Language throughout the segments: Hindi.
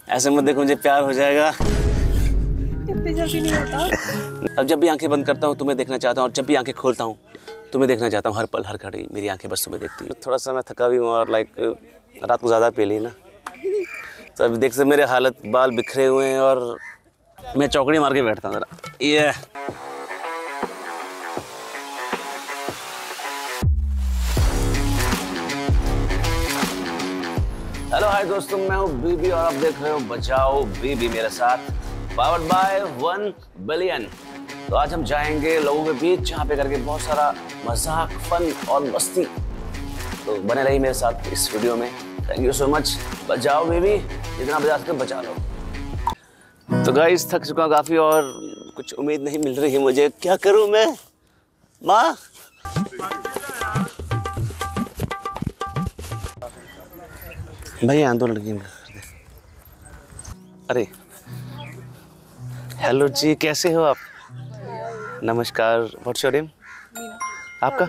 ऐसे मत देखो, मुझे प्यार हो जाएगा। इतनी जल्दी नहीं होता। अब जब भी आंखें बंद करता हूँ तुम्हें देखना चाहता हूँ, और जब भी आंखें खोलता हूँ तुम्हें देखना चाहता हूँ। हर पल हर घड़ी मेरी आंखें बस तुम्हें देखती हैं। थोड़ा सा मैं थका भी हूँ और रात को ज़्यादा पी ली ना, तो अभी देख से मेरे हालत, बाल बिखरे हुए हैं और मैं चौकड़ी मार के बैठता हूँ ज़रा। ये हेलो हाय दोस्तों, मैं हूँ बीबी और आप देख रहे हो बचाओ बीबी मेरे साथ, पावर्ड बाय 1 बिलियन। तो आज हम जाएंगे लोगों के बीच जहाँ पे करके बहुत सारा मजाक, फन और मस्ती। तो बने रही मेरे साथ इस वीडियो में। Thank you so much. बचाओ बीबी, जितना बचा सके बचा लो। तो गाइस थक चुका काफ़ी और कुछ उम्मीद नहीं मिल रही है मुझे। क्या करूँ मैं? माँ भाई आंदोलन की अरे हेलो जी, कैसे हो आप? नमस्कार। What's your name? आपका?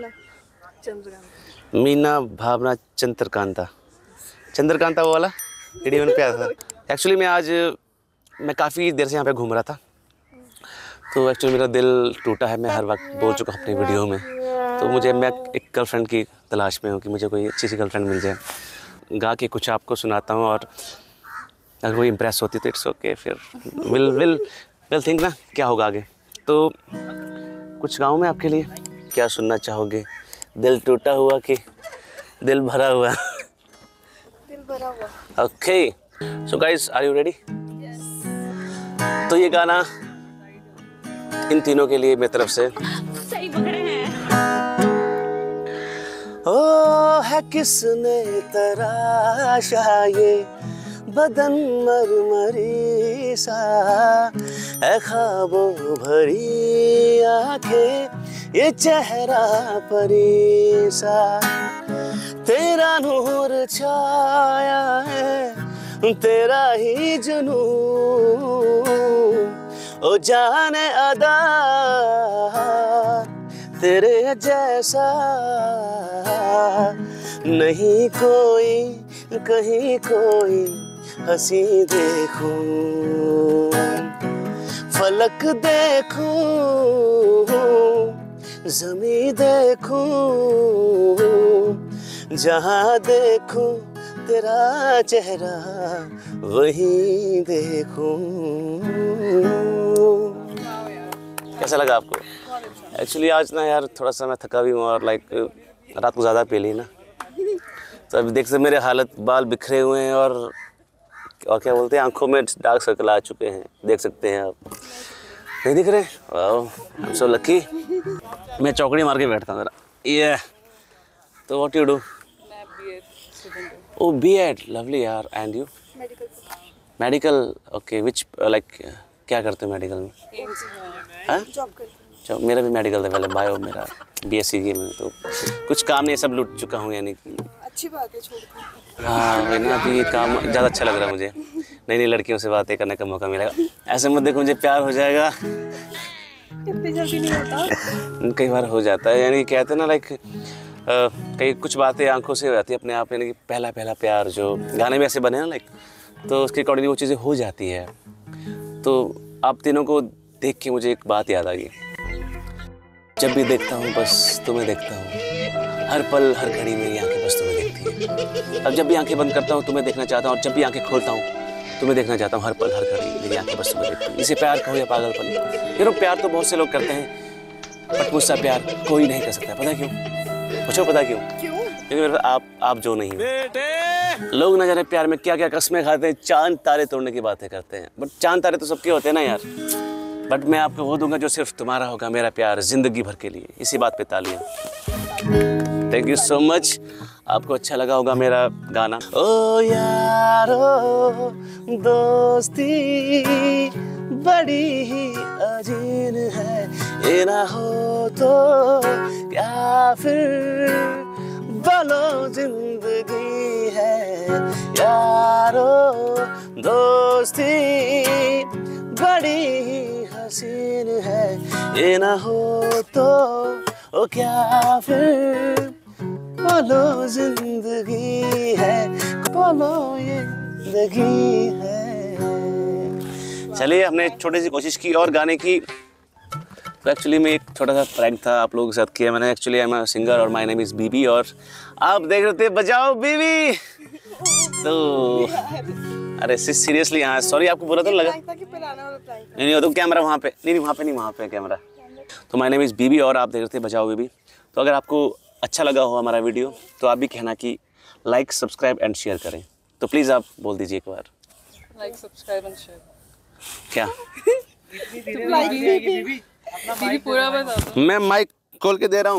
मीना भावना चंद्रकांता। चंद्रकांता वो वाला वीडियो में प्यार था। एक्चुअली मैं काफ़ी देर से यहाँ पे घूम रहा था, तो एक्चुअली मेरा दिल टूटा है। मैं हर वक्त बोल चुका हूँ अपनी वीडियो में। तो मैं एक गर्लफ्रेंड की तलाश में हूँ कि मुझे कोई अच्छी सी गर्लफ्रेंड मिल जाए। गा के कुछ आपको सुनाता हूँ और अगर वो इम्प्रेस होती तो इट्स ओके, फिर विल थिंक ना क्या होगा आगे। तो कुछ गाऊँ मैं आपके लिए, क्या सुनना चाहोगे? दिल टूटा हुआ कि दिल भरा हुआ? दिल भरा हुआ। Okay so guys, are you ready? तो ये गाना इन तीनों के लिए मेरी तरफ से। सही पकड़े हैं। ओ है किसने तराशा ये बदन मरमरी सा, है ख्वाबों भरी आंखें ये चेहरा परी सा, तेरा नूर छाया है तेरा ही जुनून, ओ जाने अदा तेरे जैसा नहीं कोई, कहीं कोई हंसी देखूं, फलक देखूं, ज़मीं देखूं, जहाँ देखूं तेरा चेहरा वहीं देखूं। कैसा लगा आपको? एक्चुअली आज ना यार थोड़ा सा मैं थका भी हूँ और रात को ज़्यादा पी ली ना, तो अभी देख से मेरे हालत, बाल बिखरे हुए हैं और क्या बोलते हैं, आंखों में डार्क सर्कल आ चुके हैं। देख सकते हैं आप, नहीं दिख रहे? Wow, I am so lucky. मैं चौकड़ी मार के बैठता हूँ ज़रा। ये तो what you do? Oh BEd, lovely यार। And you? Medical. Okay, which क्या करते हो मेडिकल में? हाँ, मेरा भी मेडिकल था पहले, बायो मेरा बीएससी की में। तो कुछ काम नहीं, सब लूट चुका हूँ यानी। अच्छी बात है, छोड़। हाँ वही ना, अभी काम ज़्यादा अच्छा लग रहा है मुझे। नई नई लड़कियों से बातें करने का मौका मिलेगा। ऐसे मत देखो, मुझे प्यार हो जाएगा। इतनी जल्दी नहीं होता। कई बार हो जाता है, यानी कहते हैं ना कई कुछ बातें आंखों से हो जाती है अपने आप, यानी कि पहला पहला प्यार जो गाने में ऐसे बने ना तो उसके अकॉर्डिंग वो चीज़ें हो जाती है। तो आप तीनों को देख के मुझे एक बात याद आ गई। जब भी देखता हूँ बस तुम्हें देखता हूँ, हर पल हर घड़ी मेरी आंखें बस तुम्हें देखती हैं। अब जब भी आंखें बंद करता हूँ तुम्हें देखना चाहता हूँ, और जब भी आंखें खोलता हूँ तुम्हें देखना चाहता हूँ। हर पल हर घड़ी मेरी आंखें बस तुम्हें देखती हैं। इसे प्यार कहो या पागलपन। यार प्यार तो बहुत से लोग करते हैं, बट मुझसे प्यार कोई नहीं कर सकता। पता क्यों? पूछो पता क्यों? क्योंकि आप जो नहीं हो। लोग न जाने प्यार में क्या क्या कस्में खाते हैं, चांद तारे तोड़ने की बातें करते हैं, बट चांद तारे तो सबके होते हैं ना यार। बट मैं आपको वो दूंगा जो सिर्फ तुम्हारा होगा, मेरा प्यार जिंदगी भर के लिए। इसी बात पे तालियां। Thank you so much. आपको अच्छा लगा होगा मेरा गाना। ओ यारो दोस्ती बड़ी ही अजीब है, ये ना हो तो क्या फिर बोलो जिंदगी है। यारो दोस्ती बड़ी ही हसीन है, ये ना हो तो ओ क्या फिर बोलो जिंदगी है, बोलो ये जिंदगी है। चलिए, हमने छोटी सी कोशिश की और गाने की। तो एक्चुअली में एक छोटा सा प्रैंक था आप लोगों के साथ किया मैंने। एक्चुअली आई एम सिंगर और माय नेम इज़ बीबी और आप देख रहे थे बजाओ बीबी। तो अरे सीरियसली, हाँ सॉरी, आपको बुरा तो लगा? नहीं, तो कैमरा वहाँ पे नहीं, वहाँ पे कैमरा। तो माय नेम इज़ बीबी और आप देख रहे थे बजाओ बीबी। तो अगर आपको अच्छा लगा हो हमारा वीडियो तो आप भी कहना कि लाइक, सब्सक्राइब एंड शेयर करें। तो प्लीज़ आप बोल दीजिए एक बार। Like, subscribe and share. क्या? बीबी पूरा बता दो। मैं माइक खोल के दे रहा हूँ,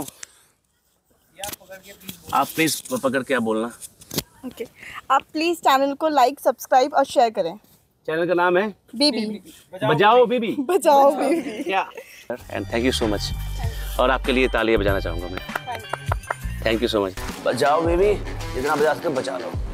आप प्लीज पकड़ के आप बोलना। ओके, आप प्लीज चैनल को लाइक, सब्सक्राइब और शेयर करें। चैनल का नाम है बीबी बजाओ बीबी। बजाओ बीबी। क्या? And thank you so much. और आपके लिए तालियां बजाना चाहूँगा मैं। Thank you so much. बजाओ बेबी, जितना बजा सके बजा लो।